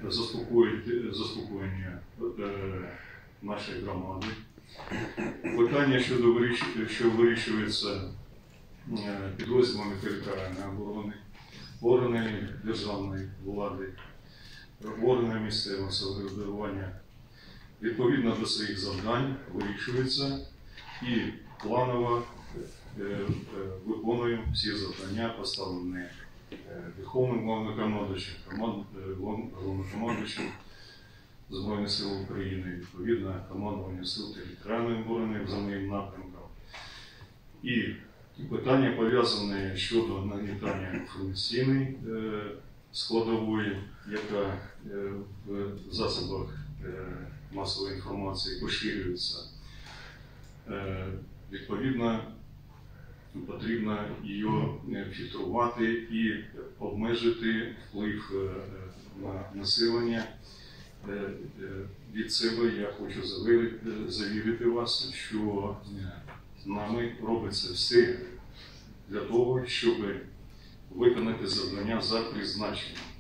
заспокоєння нашої громади. Питання, що вирішується підрозділами територіальної оборони, органами державної влади, органами місцевого самоврядування, відповідно до своїх завдань вирішується і планово виконуємо всі завдання, поставлені Верховним Головнокомандуючим Збройних сил України, відповідно командуванню сил територіальної оборони за моїм напрямком. І питання пов'язане щодо нагнітання інформаційної складової, яка в засобах масової інформації поширюється. Відповідно, потрібно її фільтрувати і обмежити вплив на населення. Від себе я хочу завірити вас, що нами робиться все для того, щоб виконати завдання за призначенням.